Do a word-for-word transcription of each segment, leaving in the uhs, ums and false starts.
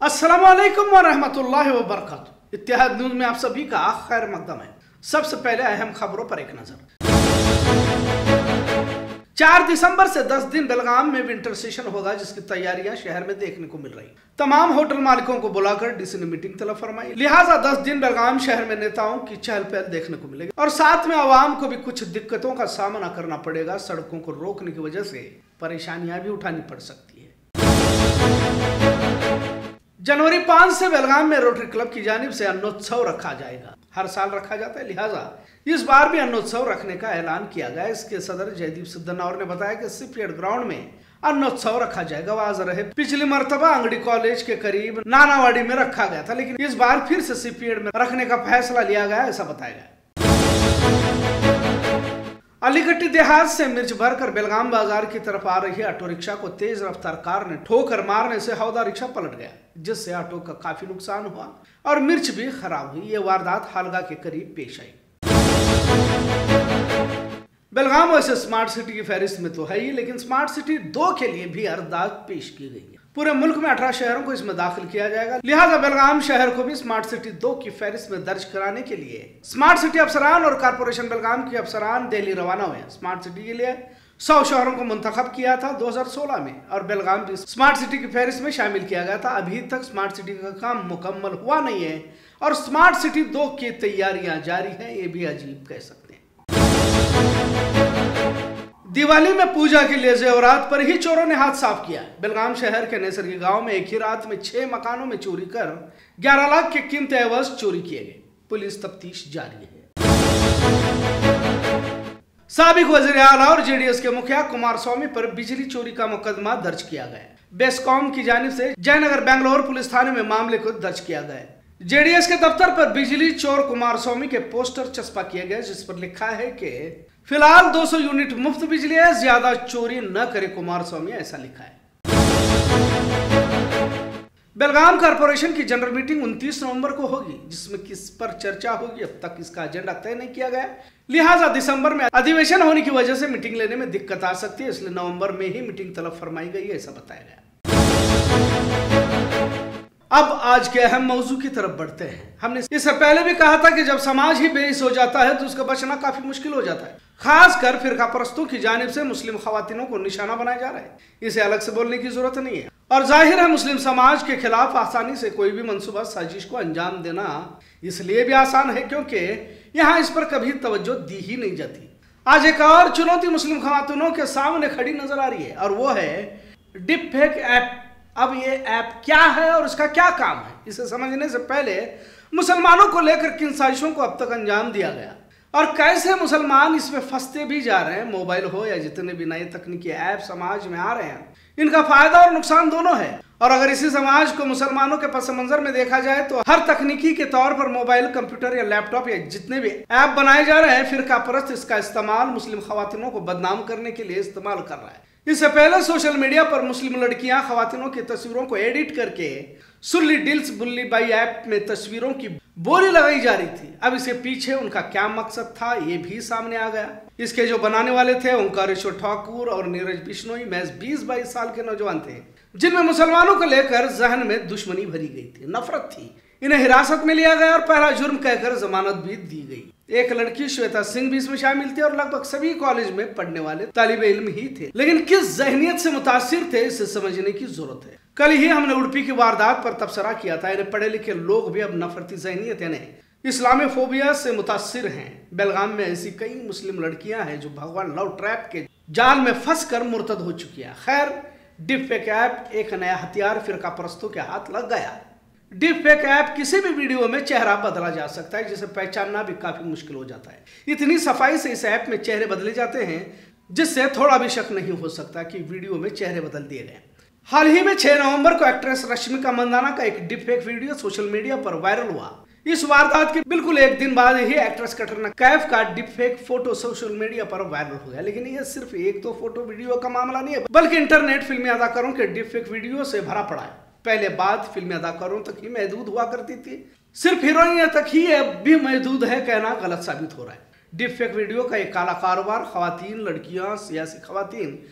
अस्सलामुअलैकुम वरहमतुल्लाहि वबरकातुहू। इत्तेहाद न्यूज में आप सभी का खैर मकदम है। सबसे पहले अहम खबरों पर एक नजर। चार दिसंबर से दस दिन बेलगाम में विंटर सेशन होगा, जिसकी तैयारियां शहर में देखने को मिल रही। तमाम होटल मालिकों को बुलाकर डीसी ने मीटिंग तलब फरमाई। लिहाजा दस दिन बेलगाम शहर में नेताओं की चहल पहल देखने को मिलेगी और साथ में आवाम को भी कुछ दिक्कतों का सामना करना पड़ेगा। सड़कों को रोकने की वजह से परेशानियां भी उठानी पड़ सकती है। जनवरी पांच से बेलगाम में रोटरी क्लब की जानिब से अन्नोत्सव रखा जाएगा। हर साल रखा जाता है, लिहाजा इस बार भी अन्नोत्सव रखने का ऐलान किया गया। इसके सदर जयदीप सिद्धनावर ने बताया कि शिपयार्ड ग्राउंड में अन्नोत्सव रखा जाएगा। वाज रहे पिछली मर्तबा अंगड़ी कॉलेज के करीब नानावाड़ी में रखा गया था, लेकिन इस बार फिर से शिपयार्ड में रखने का फैसला लिया गया, ऐसा बताया गया। अलीगट्टी देहात से मिर्च भरकर बेलगाम बाजार की तरफ आ रही ऑटो रिक्शा को तेज रफ्तार कार ने ठोकर मारने से हौदा रिक्शा पलट गया, जिससे ऑटो का काफी नुकसान हुआ और मिर्च भी खराब हुई। ये वारदात हालगा के करीब पेश आई। बेलगाम वैसे स्मार्ट सिटी की फहरिस्त में तो है ही, लेकिन स्मार्ट सिटी दो के लिए भी अर्दात पेश की गई है। पूरे मुल्क में अठारह शहरों को इसमें दाखिल किया जाएगा, लिहाजा बेलगाम शहर को भी स्मार्ट सिटी दो की फहरिस्त में दर्ज कराने के लिए स्मार्ट सिटी अफसरान और कारपोरेशन बेलगाम के अफसरान दिल्ली रवाना हुए। स्मार्ट सिटी के लिए सौ शहरों को मुंतखब किया था दो हजार सोलह में और बेलगाम भी स्मार्ट सिटी की फहरिस्त में शामिल किया गया था। अभी तक स्मार्ट सिटी का काम मुकम्मल हुआ नहीं है और स्मार्ट सिटी दो की तैयारियां जारी है, ये भी अजीब कह सकते हैं। दिवाली में पूजा के लिए जेवरात पर ही चोरों ने हाथ साफ किया। बेलगाम शहर के नेसरगी गांव में एक ही रात में छह मकानों में चोरी कर ग्यारह लाख के कीमती एवज चोरी किए गए। पुलिस तफ्तीश जारी है। साबिक वजीर आला और जेडीएस के मुखिया कुमार स्वामी पर बिजली चोरी का मुकदमा दर्ज किया गया। बेस्कॉम की जानिब से जयनगर बेंगलोर पुलिस थाने में मामले को दर्ज किया गया। जेडीएस के दफ्तर पर बिजली चोर कुमार स्वामी के पोस्टर चस्पा किए गए, जिस पर लिखा है कि फिलहाल दो सौ यूनिट मुफ्त बिजली है, ज्यादा चोरी न करे कुमार स्वामी, ऐसा लिखा है। बेलगाम कारपोरेशन की जनरल मीटिंग उनतीस नवंबर को होगी, जिसमें किस पर चर्चा होगी अब तक इसका एजेंडा तय नहीं किया गया। लिहाजा दिसंबर में अधिवेशन होने की वजह से मीटिंग लेने में दिक्कत आ सकती है, इसलिए नवंबर में ही मीटिंग तलब फरमाई गई है, ऐसा बताया गया। अब आज के अहम मौजू की तरफ बढ़ते हैं। हमने इससे पहले भी कहा था कि जब समाज ही बेइस हो जाता है तो उसका बचना काफी मुश्किल हो जाता है। खासकर फिरका परस्तों की जानिब से मुस्लिम खवातीनों को निशाना बनाया जा रहा है। इसे अलग से बोलने की जरूरत नहीं है और जाहिर है मुस्लिम समाज के खिलाफ आसानी से कोई भी मंसूबा साजिश को अंजाम देना इसलिए भी आसान है क्योंकि यहाँ इस पर कभी तवज्जो दी ही नहीं जाती। आज एक और चुनौती मुस्लिम खवातीनों के सामने खड़ी नजर आ रही है और वो है डिप फेक ऐप। अब ये ऐप क्या है और इसका क्या काम है, इसे समझने से पहले मुसलमानों को लेकर किन साजिशों को अब तक अंजाम दिया गया और कैसे मुसलमान इसमें फंसते भी जा रहे हैं। मोबाइल हो या जितने भी नए तकनीकी ऐप समाज में आ रहे हैं, इनका फायदा और नुकसान दोनों है। और अगर इसी समाज को मुसलमानों के पस मंजर में देखा जाए तो हर तकनीकी के तौर पर मोबाइल, कंप्यूटर या लैपटॉप या जितने भी ऐप बनाए जा रहे हैं, फिरका परस्त इसका इस्तेमाल मुस्लिम खवातीनों को बदनाम करने के लिए इस्तेमाल कर रहा है। इससे पहले सोशल मीडिया पर मुस्लिम लड़कियां खवातीनों की तस्वीरों को एडिट करके सुल्ली डिल्स बुल्ली बाई ऐप में तस्वीरों की बोली लगाई जा रही थी। अब इसके पीछे उनका क्या मकसद था, ये भी सामने आ गया। इसके जो बनाने वाले थे ओंकारेश्वर ठाकुर और नीरज बिश्नोई महज बीस बाईस साल के नौजवान थे, जिनमें मुसलमानों को लेकर जहन में दुश्मनी भरी गई थी, नफरत थी। इन्हें हिरासत में लिया गया और पहला जुर्म कहकर जमानत भी दी गई। एक लड़की श्वेता सिंह भी इसमें शामिल थी और लगभग सभी कॉलेज में पढ़ने वाले तालिबे इल्म ही थे, लेकिन किस जहनियत से मुतासिर थे इसे समझने की जरूरत है। कल ही हमने उड़पी की वारदात पर तबसरा किया था। इन्हें पढ़े लिखे लोग भी अब नफरती जहनियत यानी इस्लामोफोबिया से मुतासिर हैं। बेलगाम में ऐसी कई मुस्लिम लड़कियां हैं जो भगवान लव ट्रैप के जाल में फंस कर मुर्तद हो चुकी है। खैर, डिप फेक ऐप एक नया हथियार फिरका परस्तों के हाथ लग गया। डिप फेक ऐप किसी भी वीडियो में चेहरा बदला जा सकता है, जिसे पहचानना भी काफी मुश्किल हो जाता है। इतनी सफाई से इस ऐप में चेहरे बदले जाते हैं जिससे थोड़ा भी शक नहीं हो सकता कि वीडियो में चेहरे बदल दिए गए। हाल ही में छह नवंबर को एक्ट्रेस रश्मिका मंदाना का एक deepfake video social media पर वायरल हुआ। इस वारदात के बिल्कुल एक दिन बाद ही एक्ट्रेस कैटरीना कैफ का deep fake photo social media पर वायरल हो गया। लेकिन ये सिर्फ एक दो फोटो वीडियो का मामला नहीं है, बल्कि इंटरनेट फिल्मी अदाकारों के डिप फेक वीडियो से भरा पड़ा है। पहले बात फिल्मी अदाकारों तक ही महदूद हुआ करती थी, सिर्फ हीरोइन तक ही अब भी महदूद है कहना गलत साबित हो रहा है। डिप फेक वीडियो का एक काला कारोबार खवातीन, लड़कियां, सियासी खवातीन,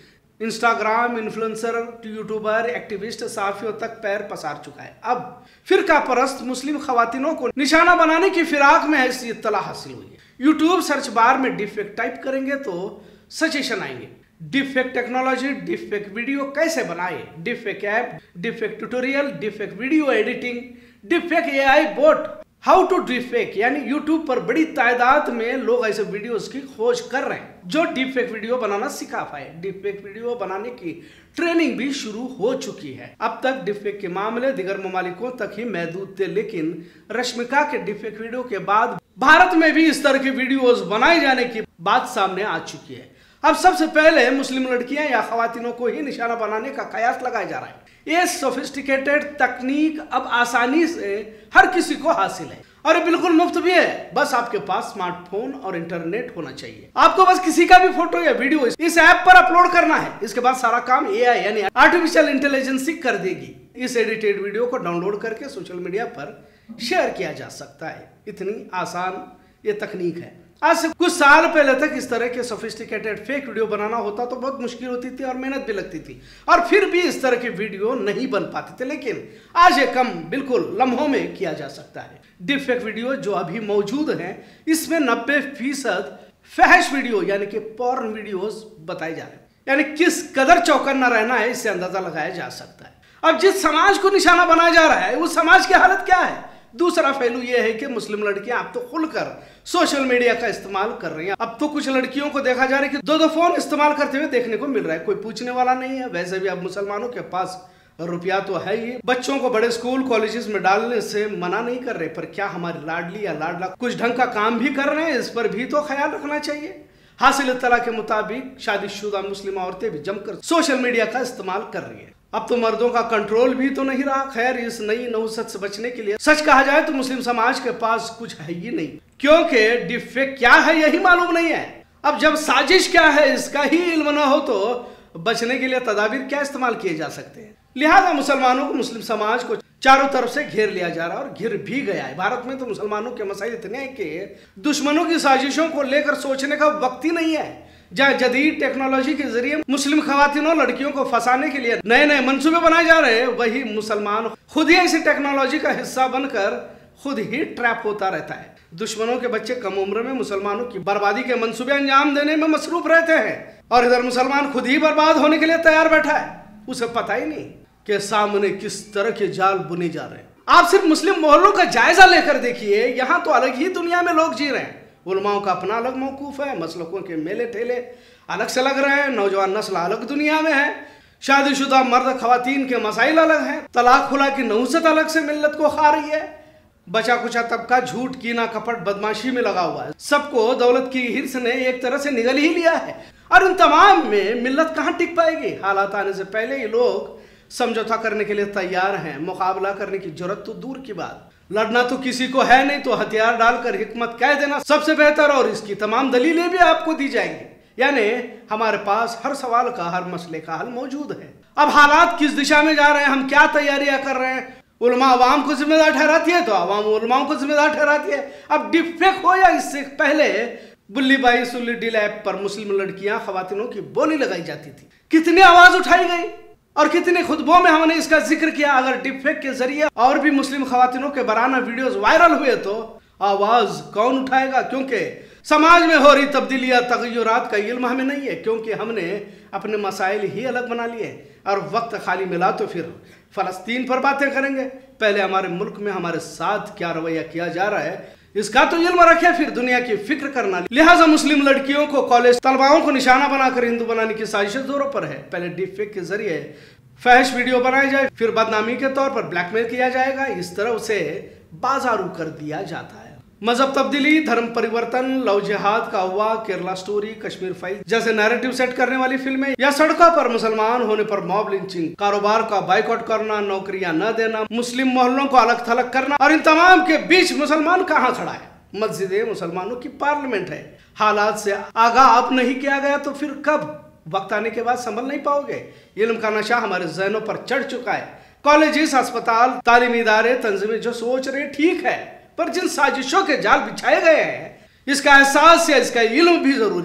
इंस्टाग्राम इन्फ्लुएंसर, यूट्यूबर, एक्टिविस्ट, सहाफियों तक पैर पसार चुका है। अब फिरका परस्त मुस्लिम खवातीनों को निशाना बनाने की फिराक में ऐसी इत्तला हासिल हुई है। यूट्यूब सर्च बार में डिफेक्ट टाइप करेंगे तो सजेशन आएंगे। डिफेक्ट टेक्नोलॉजी, डिफेक्ट वीडियो कैसे बनाए, deepfake app, deepfake tutorial, deepfake video editing, deepfake AI bot, how to deepfake, यानी यूट्यूब पर बड़ी तादाद में लोग ऐसे वीडियोस की खोज कर रहे हैं जो डिफेक्ट वीडियो बनाना सिखा पाए। डिफेक्ट वीडियो बनाने की ट्रेनिंग भी शुरू हो चुकी है। अब तक डिफेक्ट के मामले दिगर ममालिकों तक ही महदूद थे, लेकिन रश्मिका के डिफेक्ट वीडियो के बाद भारत में भी इस तरह की वीडियोस बनाए जाने की बात सामने आ चुकी है। अब सबसे पहले मुस्लिम लड़कियां या खवातीनों को ही निशाना बनाने का कयास लगाया जा रहा है। ये सोफिस्टिकेटेड तकनीक अब आसानी से हर किसी को हासिल है और ये बिल्कुल मुफ्त भी है। बस आपके पास स्मार्टफोन और इंटरनेट होना चाहिए। आपको बस किसी का भी फोटो या वीडियो इस ऐप पर अपलोड करना है। इसके बाद सारा काम एआई यानी आर्टिफिशियल इंटेलिजेंस कर देगी। इस एडिटेड वीडियो को डाउनलोड करके सोशल मीडिया पर शेयर किया जा सकता है। इतनी आसान ये तकनीक है। आज से कुछ साल पहले तक इस तरह के सोफिस्टिकेटेड फेक वीडियो बनाना होता तो बहुत मुश्किल होती थी और मेहनत भी लगती थी और फिर भी इस तरह के वीडियो नहीं बन पाते थे, लेकिन आज ये कम बिल्कुल लम्हों में किया जा सकता है। डिफेक्ट वीडियो जो अभी मौजूद हैं इसमें नब्बे फीसद फहश वीडियो यानी कि पॉर्न वीडियोस बताए जा रहे हैं। यानी किस कदर चौकन्ना रहना है इससे अंदाजा लगाया जा सकता है। अब जिस समाज को निशाना बनाया जा रहा है उस समाज की हालत क्या है। दूसरा पहलू यह है कि मुस्लिम लड़कियां अब तो खुलकर सोशल मीडिया का इस्तेमाल कर रही हैं। अब तो कुछ लड़कियों को देखा जा रहा है कि दो दो फोन इस्तेमाल करते हुए देखने को मिल रहा है। कोई पूछने वाला नहीं है। वैसे भी अब मुसलमानों के पास रुपया तो है ही। बच्चों को बड़े स्कूल कॉलेजेस में डालने से मना नहीं कर रहे, पर क्या हमारी लाडली या लाडला कुछ ढंग का काम भी कर रहे हैं, इस पर भी तो ख्याल रखना चाहिए। हासिल इत्तला के मुताबिक शादीशुदा मुस्लिम औरतें भी जमकर सोशल मीडिया का इस्तेमाल कर रही है। अब तो मर्दों का कंट्रोल भी तो नहीं रहा। खैर, इस नई नौसत से बचने के लिए सच कहा जाए तो मुस्लिम समाज के पास कुछ है ही नहीं, क्योंकि डिफेक्ट क्या है यही मालूम नहीं है। अब जब साजिश क्या है इसका ही इल्म न हो तो बचने के लिए तदाबीर क्या इस्तेमाल किए जा सकते हैं। लिहाजा मुसलमानों को, मुस्लिम समाज को चारों तरफ से घेर लिया जा रहा है और घिर भी गया है। भारत में तो मुसलमानों के मसाइल इतने हैं कि दुश्मनों की साजिशों को लेकर सोचने का वक्त ही नहीं है। जहाँ जदीद टेक्नोलॉजी के जरिए मुस्लिम खवातीनों लड़कियों को फंसाने के लिए नए नए मंसूबे बनाए जा रहे हैं, वही मुसलमान खुद ही इसी टेक्नोलॉजी का हिस्सा बनकर खुद ही ट्रैप होता रहता है। दुश्मनों के बच्चे कम उम्र में मुसलमानों की बर्बादी के मंसूबे अंजाम देने में मसरूफ रहते हैं और इधर मुसलमान खुद ही बर्बाद होने के लिए तैयार बैठा है। उसे पता ही नहीं कि सामने किस तरह के जाल बुने जा रहे हैं। आप सिर्फ मुस्लिम मोहल्लों का जायजा लेकर देखिए, यहाँ तो अलग ही दुनिया में लोग जी रहे हैं। उलमाओं का अपना अलग मौकूफ है, मसलकों के मेले ठेले अलग से लग रहे हैं, नौजवान नस्ल अलग दुनिया में है, शादीशुदा मर्द खवातीन के मसाइल अलग हैं, तलाक खुला की नहुसत अलग से मिल्लत को खा रही है, बचा कुचा तबका झूठ कीना कपट बदमाशी में लगा हुआ है। सबको दौलत की हिर्स ने एक तरह से निगल ही लिया है और इन तमाम में मिल्लत कहाँ टिक पाएगी। हालात आने से पहले ये लोग समझौता करने के लिए तैयार हैं। मुकाबला करने की जरूरत तो दूर की बात, लड़ना तो किसी को है नहीं, तो हथियार डालकर हिकमत कह देना सबसे बेहतर और इसकी तमाम दलीलें भी आपको दी जाएंगी। यानी हमारे पास हर सवाल का, हर मसले का हल मौजूद है। अब हालात किस दिशा में जा रहे हैं, हम क्या तैयारियां कर रहे हैं, उलमा अवाम को जिम्मेदार ठहराती है तो अवाम उलमाओं को जिम्मेदार ठहराती है। अब डिफेक्ट हो या इससे पहले बुल्ली बाई सुल्ली डील ऐप पर मुस्लिम लड़कियां खवातीनों की बोली लगाई जाती थी, कितनी आवाज उठाई गई और कितने खुतबों में हमने इसका जिक्र किया। अगर डिफेक्ट के जरिए और भी मुस्लिम खवातीनों के बराना वीडियोस वायरल हुए तो आवाज कौन उठाएगा, क्योंकि समाज में हो रही तब्दीलियां तगय्युरात का इल्म हमें नहीं है, क्योंकि हमने अपने मसाइल ही अलग बना लिए और वक्त खाली मिला तो फिर फलस्तीन पर बातें करेंगे। पहले हमारे मुल्क में हमारे साथ क्या रवैया किया जा रहा है इसका तो इल्म रखे, फिर दुनिया की फिक्र करना। लिहाजा मुस्लिम लड़कियों को, कॉलेज तलबाओं को निशाना बनाकर हिंदू बनाने की साजिश जोरों पर है। पहले डिफेक्ट के जरिए फहश वीडियो बनाई जाए, फिर बदनामी के तौर पर ब्लैकमेल किया जाएगा। इस तरह उसे बाजारू कर दिया जाता है। मजहब तब्दीली, धर्म परिवर्तन, लव जिहाद का हुआ, केरला स्टोरी, कश्मीर फाइल जैसे नैरेटिव सेट करने वाली फिल्में, या सड़कों पर मुसलमान होने पर मॉब लिंचिंग, कारोबार का बाइकआउट करना, नौकरियां न देना, मुस्लिम मोहल्लों को अलग थलग करना, और इन तमाम के बीच मुसलमान कहाँ खड़ा है? मस्जिदें मुसलमानों की पार्लियामेंट है। हालात से आगाह आप नहीं किया गया तो फिर कब? वक्त आने के बाद संभल नहीं पाओगे। इल्म का नशा हमारे जहनों पर चढ़ चुका है। कॉलेजेस, अस्पताल, तालीमी इदारे, तंजीमें जो सोच रहे ठीक है, पर जिन साजिशों के जाल बिछाए गए हैं इसका एहसास या इसका इल्म भी जरूरी है।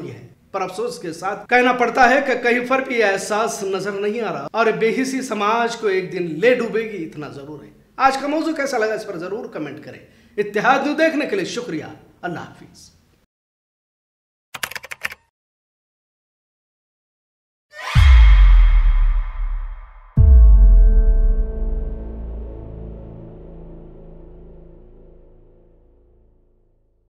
पर अफसोस के साथ कहना पड़ता है कि कहीं पर भी एहसास नजर नहीं आ रहा और बेहिसी समाज को एक दिन ले डूबेगी, इतना जरूर है। आज का मौजू कैसा लगा इस पर जरूर कमेंट करें। इत्तेहाद न्यूज़ देखने के लिए शुक्रिया। अल्लाह हाफिज।